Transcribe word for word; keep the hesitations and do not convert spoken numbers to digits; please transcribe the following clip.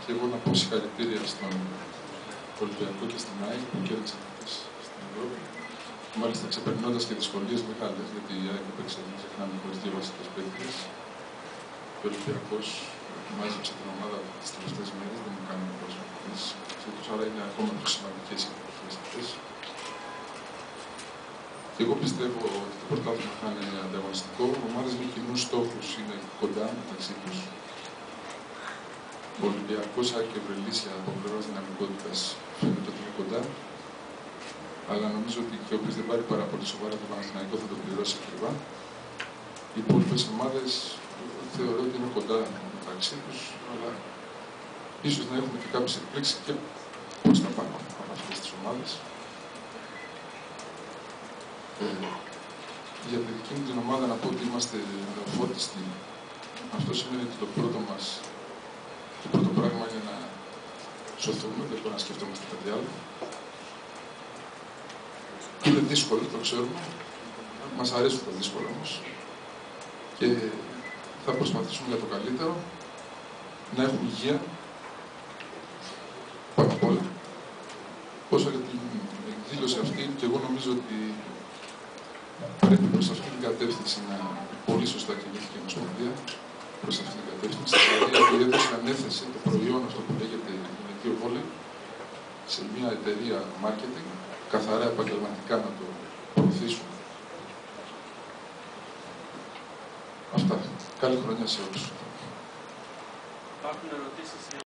και εγώ να πω συγχαρητήρια στον Ολυμπιακό και στην ΑΕΚ που κέρδισαν αυτές στην Ευρώπη. Μάλιστα ξεπερνώντας και δυσκολίες μεγάλες, γιατί η ΑΕΚ έπαιξε, δεν ξεχνάμε, χωρίς δύο βασικές παίκτες. Και ο Ολυμπιακός μάζεψε την ομάδα τις τελευταίες μέρες, δεν μου κάνει προσωπικές. Άρα είναι ακόμα πιο σημαντικές οι εποχές αυτές. Και εγώ πιστεύω ότι το πρωτάθλημα θα είναι ανταγωνιστικό. Ομάδες με κοινούς στόχους είναι κοντά μεταξύ τους. Ο Ολυμπιακός, ΑΕΚ και Βρελίσια από πλευράς δυναμικότητας φαίνεται ότι είναι κοντά. Αλλά νομίζω ότι και όποιος δεν πάρει πάρα πολύ σοβαρά το Παναθηναϊκό θα το πληρώσει ακριβά. Οι υπόλοιπες ομάδες θεωρώ ότι είναι κοντά μεταξύ τους, αλλά ίσως να έχουμε και κάποιες εκπλήξεις και προς τα πάνω από αυτές τις ομάδες. Ε, για τη δική μου την ομάδα να πω ότι είμαστε νεοφώτιστοι. Αυτό σημαίνει ότι το πρώτο μας, το πρώτο πράγμα είναι να σωθούμε, δεν μπορούμε να σκεφτόμαστε κάτι άλλο. Είναι δύσκολο, το ξέρουμε. Μας αρέσουν τα δύσκολα όμως. Και θα προσπαθήσουμε για το καλύτερο, να έχουμε υγεία, πάνω απ' όλα. Όσο για την εκδήλωση αυτή, και εγώ νομίζω ότι πρέπει προς αυτή την κατεύθυνση να πολύ σωστά κινήθηκε η Ομοσπονδία, προς αυτή την κατεύθυνση. Δηλαδή, έδωσε, ανέθεσε το προϊόν αυτό που λέγεται γυναικείο βόλεϊ σε μια εταιρεία marketing, καθαρά επαγγελματικά να το προωθήσουν. Αυτά. Καλή χρονιά σε όλους. Υπάρχουν ερωτήσεις.